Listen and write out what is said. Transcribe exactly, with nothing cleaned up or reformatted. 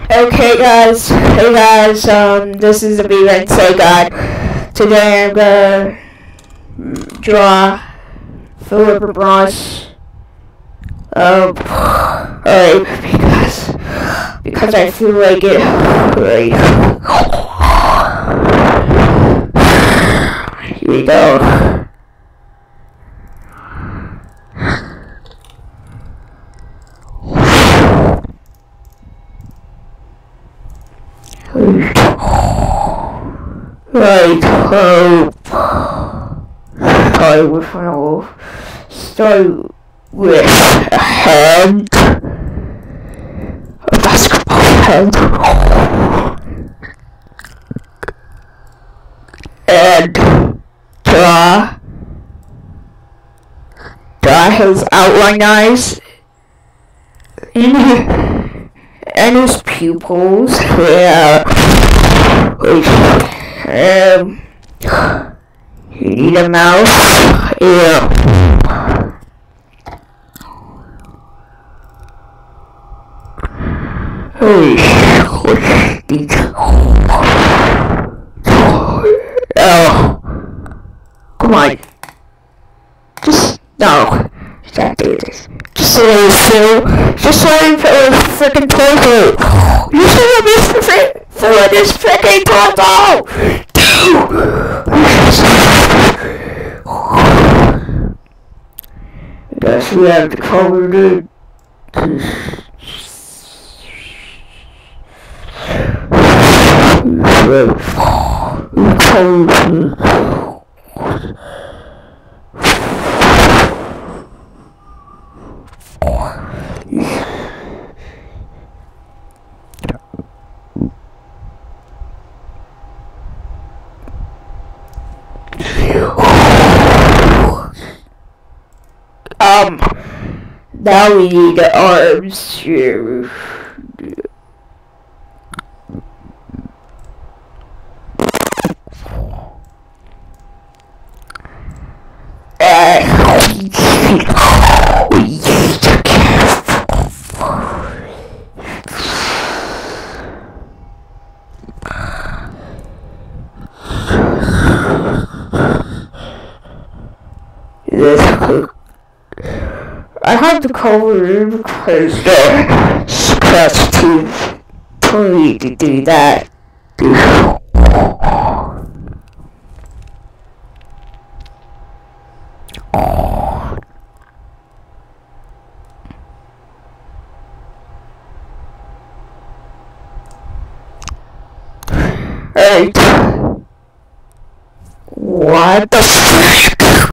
Okay guys, hey guys, um, this is the B Red Say God. Today I'm gonna draw fellipaybrawss. Um, alright, because, because I feel like it, right. Here we go. Right, so start with an start with a hand, a basketball hand, and draw, draw his outline eyes in and his pupils. Yeah. Um, you need a mouse. Yeah. Hey, what's these? Oh, come on. Just no. Just do this. Just so you feel. Just so you feel freaking toilet. You should have missed the freaking. Through this freaking portal! I guess we have to cover it. Um, now we need the arms here. This I have to cover it because the scratch too totally to do that. Alright. What the f